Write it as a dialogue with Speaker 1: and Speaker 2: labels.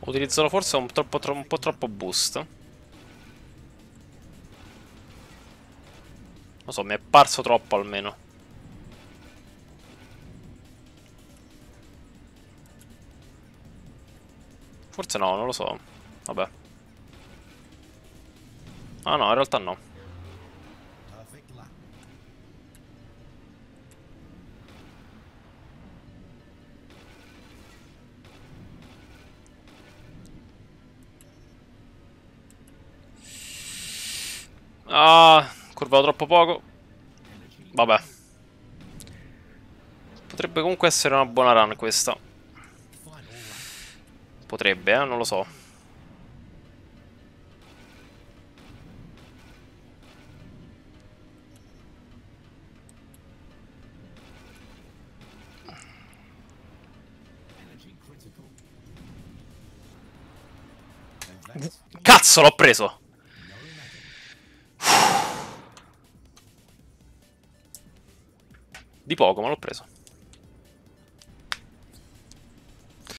Speaker 1: Utilizzerò forse un po' troppo boost. Non so, mi è parso troppo almeno. Forse no, non lo so. Vabbè. Ah no, in realtà no. Ah, curvato troppo poco. Vabbè. Potrebbe comunque essere una buona run questa. Potrebbe, non lo so. Cazzo, l'ho preso! Di poco, ma l'ho preso.